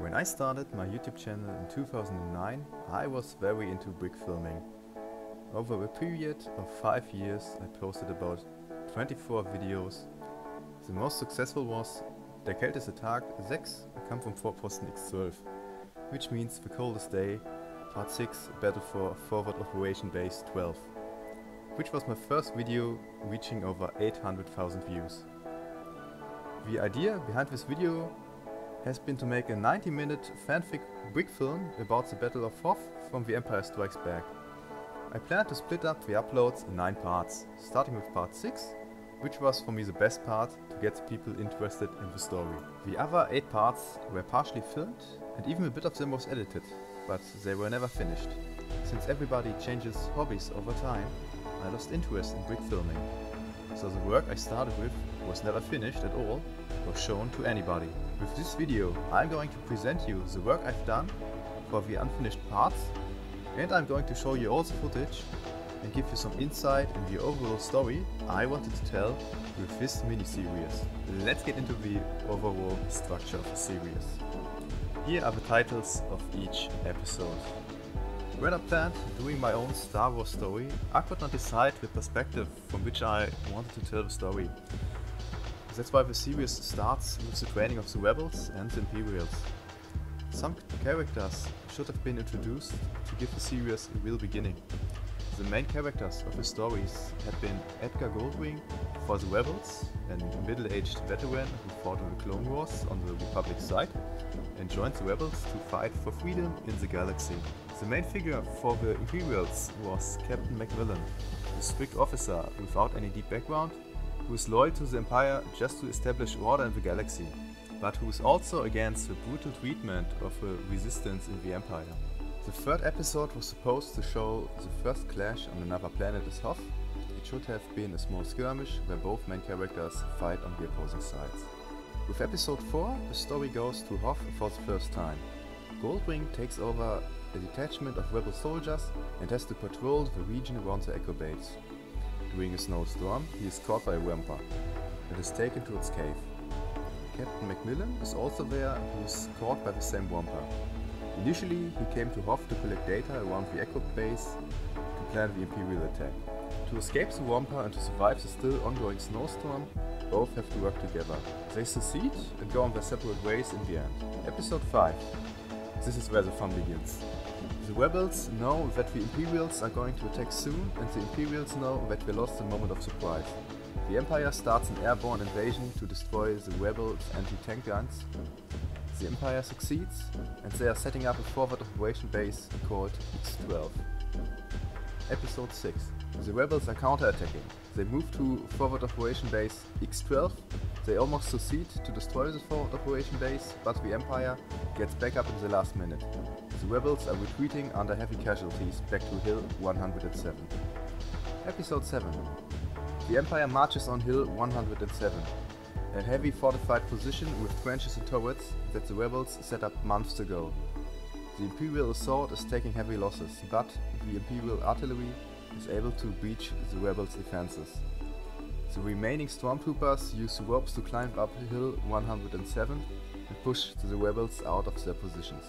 When I started my YouTube channel in 2009, I was very into brick filming. Over a period of 5 years I posted about 24 videos. The most successful was Der kälteste Tag 6, Kampf um Vorposten X12, which means the coldest day, part 6, Battle for Forward Operation Base 12, which was my first video reaching over 800,000 views. The idea behind this video has been to make a 90-minute fanfic brick film about the Battle of Hoth from The Empire Strikes Back. I plan to split up the uploads in 9 parts, starting with part 6, which was for me the best part to get people interested in the story. The other 8 parts were partially filmed and even a bit of them was edited, but they were never finished. Since everybody changes hobbies over time, I lost interest in brick filming. So the work I started with was never finished at all or shown to anybody. With this video I'm going to present you the work I've done for the unfinished parts, and I'm going to show you all the footage and give you some insight in the overall story I wanted to tell with this mini-series. Let's get into the overall structure of the series. Here are the titles of each episode. When I planned doing my own Star Wars story, I could not decide the perspective from which I wanted to tell the story. That's why the series starts with the training of the rebels and the Imperials. Some characters should have been introduced to give the series a real beginning. The main characters of the stories had been Edgar Goldwing for the rebels, a middle-aged veteran who fought in the Clone Wars on the Republic side and joined the rebels to fight for freedom in the galaxy. The main figure for the Imperials was Captain Macmillan, a strict officer without any deep background, who is loyal to the Empire just to establish order in the galaxy, but who is also against the brutal treatment of the resistance in the Empire. The third episode was supposed to show the first clash on another planet as Hoth. It should have been a small skirmish where both main characters fight on the opposing sides. With episode 4, the story goes to Hoth for the first time. Goldwing takes over a detachment of rebel soldiers and has to patrol the region around the Echo Base. During a snowstorm, he is caught by a Wampa and is taken to its cave. Captain Macmillan is also there, who is caught by the same Wampa. Initially, he came to Hoth to collect data around the Echo Base to plan the Imperial attack. To escape the Wampa and to survive the still ongoing snowstorm, both have to work together. They succeed and go on their separate ways in the end. Episode 5. This is where the fun begins. The rebels know that the Imperials are going to attack soon, and the Imperials know that they lost a moment of surprise. The Empire starts an airborne invasion to destroy the rebels' anti-tank guns. The Empire succeeds, and they are setting up a forward operation base called X12. Episode 6. The rebels are counter-attacking. They move to forward operation base X12. They almost succeed to destroy the forward operation base, but the Empire gets back up in the last minute. The rebels are retreating under heavy casualties back to Hill 107. Episode 7. The Empire marches on Hill 107, a heavy fortified position with trenches and turrets that the rebels set up months ago. The Imperial assault is taking heavy losses, but the Imperial artillery is able to breach the rebels' defenses. The remaining stormtroopers use ropes to climb up Hill 107 and push the rebels out of their positions.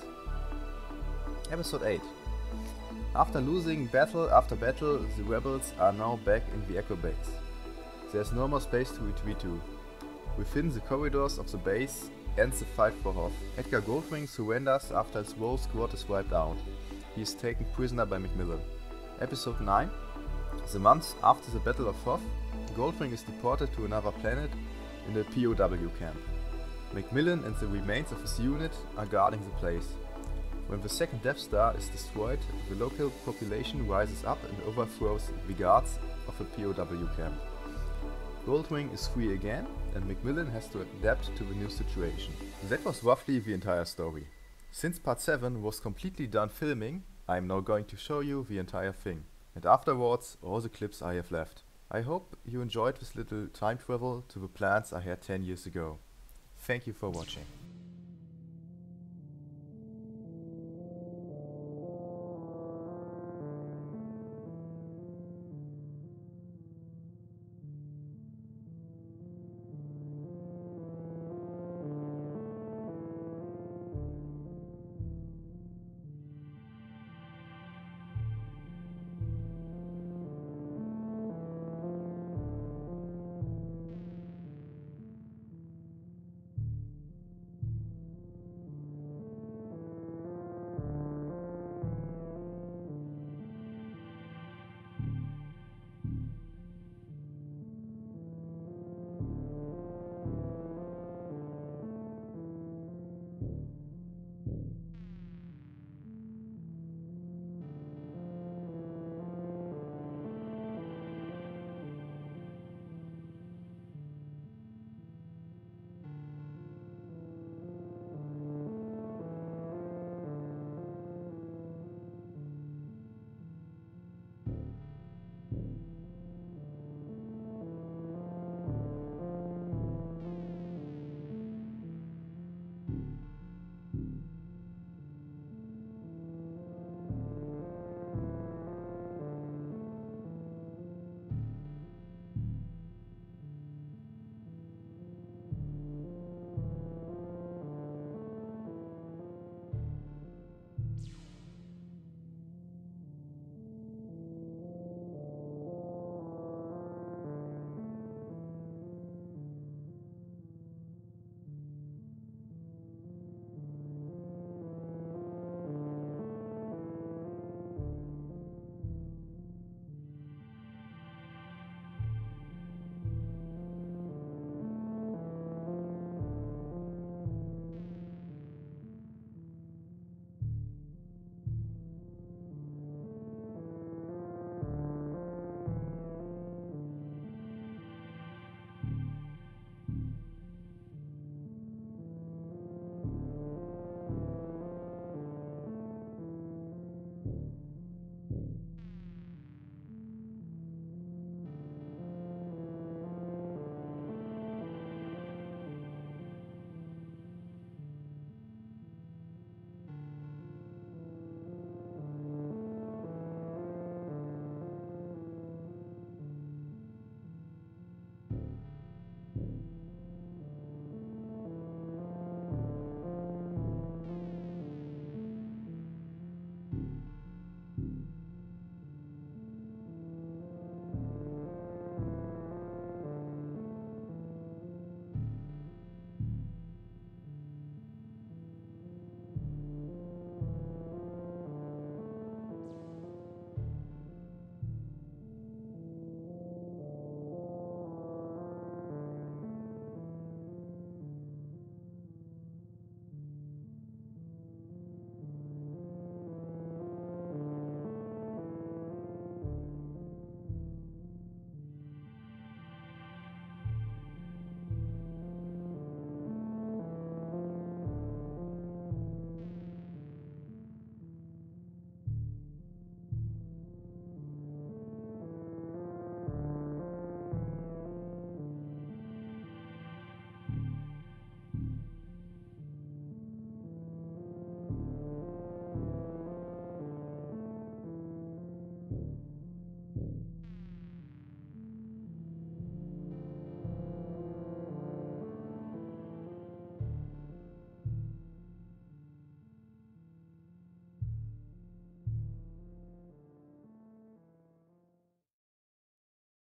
Episode 8. After losing battle after battle, the rebels are now back in the Echo Base. There's no more space to retreat to. Within the corridors of the base ends the fight for Hoth. Edgar Goldwing surrenders after his whole squad is wiped out. He is taken prisoner by Macmillan. Episode 9. The month after the Battle of Hoth, Goldwing is deported to another planet in a POW camp. Macmillan and the remains of his unit are guarding the place. When the second Death Star is destroyed, the local population rises up and overthrows the guards of the POW camp. Goldwing is free again, and Macmillan has to adapt to the new situation. That was roughly the entire story. Since part 7 was completely done filming, I am now going to show you the entire thing, and afterwards all the clips I have left. I hope you enjoyed this little time travel to the plans I had 10 years ago. Thank you for watching.